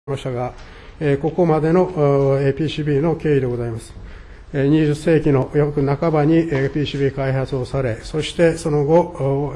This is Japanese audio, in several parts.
ましたが、ここまでの PCB の経緯でございます。20世紀の約半ばに PCB 開発をされ、そしてその後、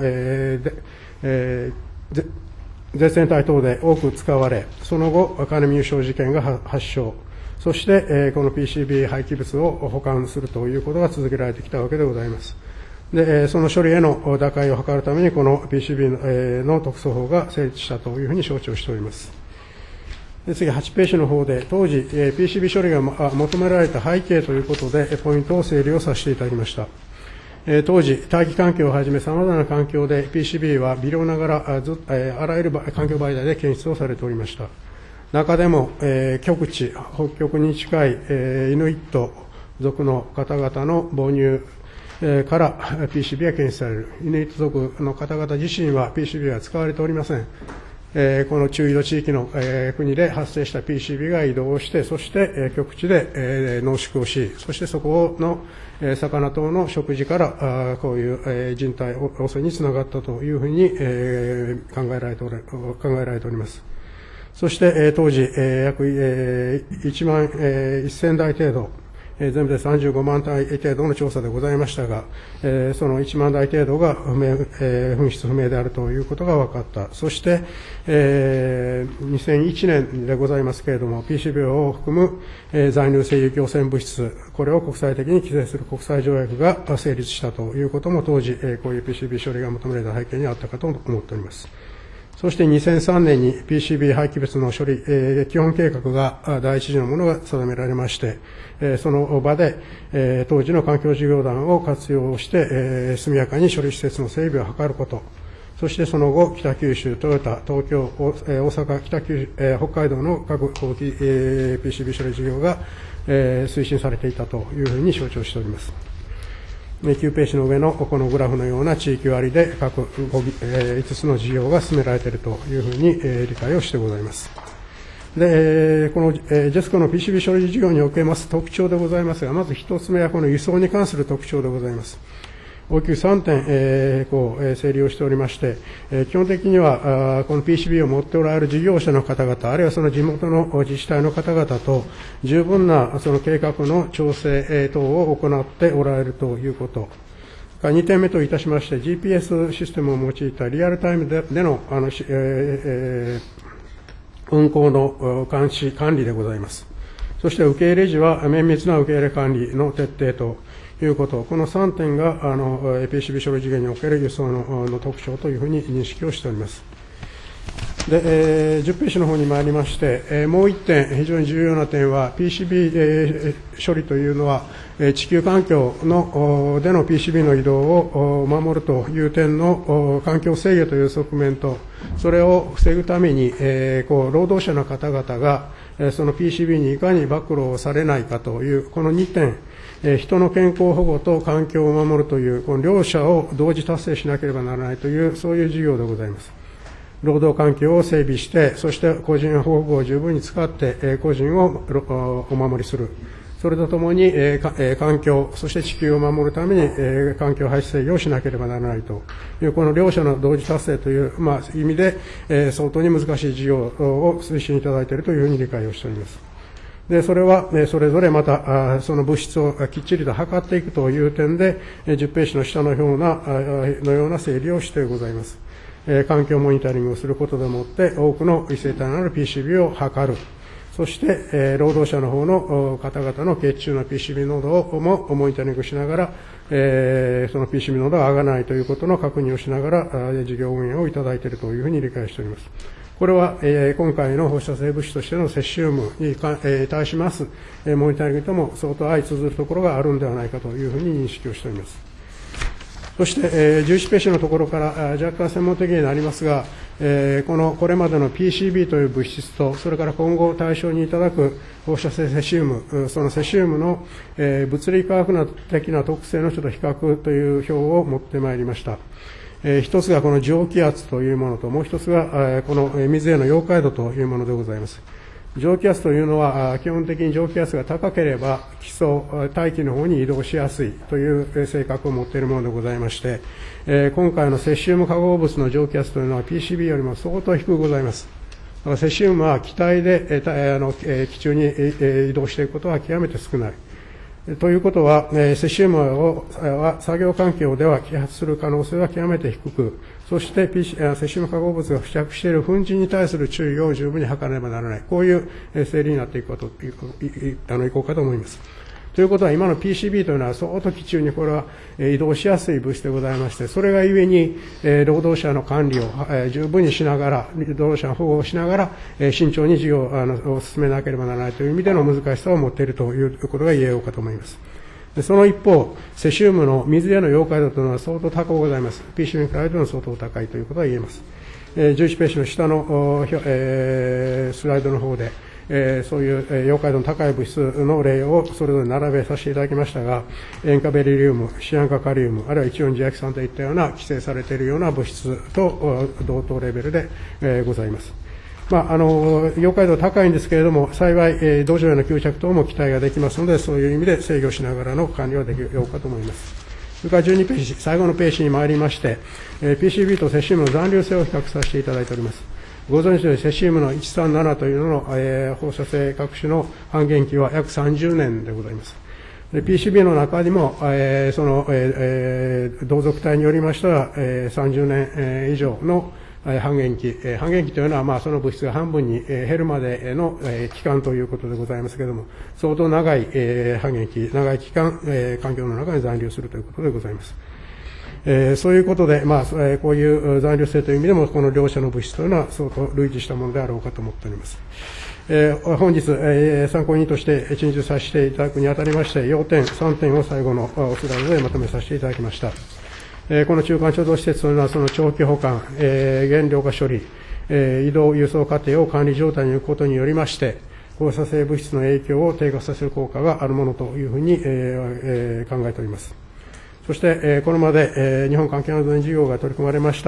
絶縁体等で多く使われ、その後、金見優勝事件が発症、そして、この PCB 廃棄物を保管するということが続けられてきたわけでございます。で、その処理への打開を図るために、この PCB の特措法が成立したというふうに承知をしております。で、次、8ページの方で、当時、PCB 処理が求められた背景ということで、ポイントを整理をさせていただきました。当時、大気環境をはじめ様々な環境で PCB は微量ながらあらゆる環境媒体で検出をされておりました。中でも、極地、北極に近い、イヌイット族の方々の母乳から PCB が検出される。イヌイット族の方々自身は PCB は使われておりません。この中緯度地域の国で発生した PCB が移動して、そして極地で濃縮をし、そしてそこの魚等の食事からこういう人体汚染につながったというふうに考えられております。そして当時約1万1000台程度、全部で35万台程度の調査でございましたが、その1万台程度が紛失不明であるということが分かった。そして、2001年でございますけれども、PCB を含む在入性有機汚染物質、これを国際的に規制する国際条約が成立したということも当時、こういう PCB 処理が求められた背景にあったかと思っております。そして2003年に PCB 廃棄物の処理、基本計画が第一次のものが定められまして、その場で、当時の環境事業団を活用して、速やかに処理施設の整備を図ること、そしてその後、北九州、トヨタ、東京、大阪、北海道の各後期、PCB 処理事業が、推進されていたというふうに承知をしております。9ページの上のこのグラフのような地域割で各5つの事業が進められているというふうに理解をしてございます。で、このジェスコの PCB 処理事業におけます特徴でございますが、まず一つ目はこの輸送に関する特徴でございます。大きく3点、整理をしておりまして、基本的には、この PCB を持っておられる事業者の方々、あるいはその地元の自治体の方々と、十分なその計画の調整等を行っておられるということ。2点目といたしまして、GPS システムを用いたリアルタイムでの、運行の管理でございます。そして受け入れ時は綿密な受け入れ管理の徹底ということ、この3点がPCB 処理事業における輸送の特徴というふうに認識をしております。で、10ページの方に参りまして、もう1点、非常に重要な点は、PCB 処理というのは、地球環境での PCB の移動を守るという点の環境制御という側面と、それを防ぐために、労働者の方々が、その PCB にいかに暴露をされないかという、この2点、人の健康保護と環境を守るという、この両者を同時達成しなければならないという、そういう事業でございます。労働環境を整備して、そして個人保護を十分に使って、個人をお守りする。それとともに、環境、そして地球を守るために、環境排出制御をしなければならないという、この両者の同時達成という、意味で、相当に難しい事業を推進いただいているというふうに理解をしております。で、それは、それぞれまた、その物質をきっちりと測っていくという点で、10ページの下のような整理をしてございます。環境モニタリングをすることでもって、多くの異性体のある PCB を測る。そして、労働者の方の方々の血中の PCB 濃度をもモニタリングしながら、その PCB 濃度が上がらないということの確認をしながら、事業運営をいただいているというふうに理解しております。これは、今回の放射性物質としてのセシウムに対します、モニタリングとも相当相通ずるところがあるんではないかというふうに認識をしております。そして、11ページのところから若干専門的になりますが、これまでの PCB という物質と、それから今後対象にいただく放射性セシウム、そのセシウムの、物理科学的な特性のちょっと比較という表を持ってまいりました。一つがこの蒸気圧というものと、もう一つがこの水への溶解度というものでございます。蒸気圧というのは、基本的に蒸気圧が高ければ、基礎、大気の方に移動しやすいという性格を持っているものでございまして、今回のセシウム化合物の蒸気圧というのは PCB よりも相当低くございます。 セシウムは気体で気中に移動していくことは極めて少ない。ということは、セシウムは作業環境では揮発する可能性は極めて低く、そしてセシウム化合物が付着している粉塵に対する注意を十分に図らねばならない。こういう整理になっていこうかと思います。ということは、今の PCB というのは相当気中にこれは移動しやすい物質でございまして、それがゆえに労働者の管理を十分にしながら、労働者の保護をしながら、慎重に事業を進めなければならないという意味での難しさを持っているということが言えようかと思います。その一方、セシウムの水への溶解度というのは相当高くございます。PCB に比べても相当高いということが言えます。11ページの下のスライドの方で、そういう溶解度の高い物質の例をそれぞれ並べさせていただきましたが、塩化ベリリウム、シアン化カリウム、あるいは1,4ジアキ酸といったような規制されているような物質と同等レベルでございます。溶解度高いんですけれども、幸い、土壌への吸着等も期待ができますので、そういう意味で制御しながらの管理はできようかと思います。それから12ページ、最後のページに参りまして、PCB とセシウムの残留性を比較させていただいております。ご存知のようにセシウムの137というのの、放射性各種の半減期は約30年でございます。PCB の中にも、その、同族体によりましたら、30年以上の半減期というのは、その物質が半分に減るまでの期間ということでございますけれども、相当長い半減期、長い期間、環境の中に残留するということでございます。そういうことで、こういう残留性という意味でも、この両者の物質というのは相当類似したものであろうかと思っております。本日、参考人として陳述させていただくにあたりまして、要点3点を最後のスライドでまとめさせていただきました。この中間貯蔵施設というのは、その長期保管、原料化処理、移動輸送過程を管理状態に置くことによりまして、放射性物質の影響を低下させる効果があるものというふうに、考えております。そして、これまで、日本環境安全事業が取り組まれました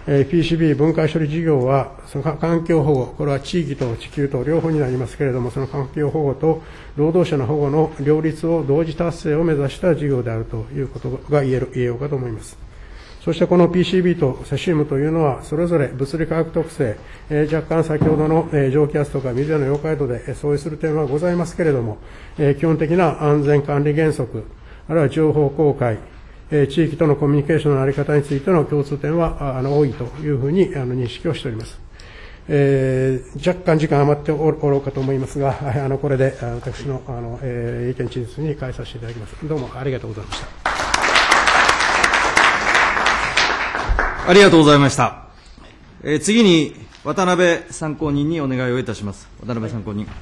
、PCB 分解処理事業は、その環境保護、これは地域と地球と両方になりますけれども、その環境保護と労働者の保護の両立を同時達成を目指した事業であるということが言えようかと思います。そしてこの PCB とセシウムというのは、それぞれ物理化学特性、若干先ほどの蒸気圧とか水への溶解度で相違する点はございますけれども、基本的な安全管理原則、あるいは情報公開、地域とのコミュニケーションの在り方についての共通点は多いというふうに認識をしております。若干時間余っておろうかと思いますが、これで私の意見陳述に変えさせていただきます。どうもありがとうございました。 ありがとうございました。次に渡辺参考人にお願いをいたします。渡辺参考人。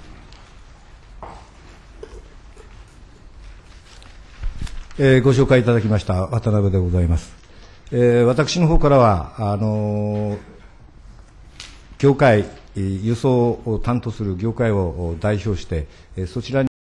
ご紹介いただきました渡辺でございます。私の方からは業界輸送を担当する業界を代表してそちらに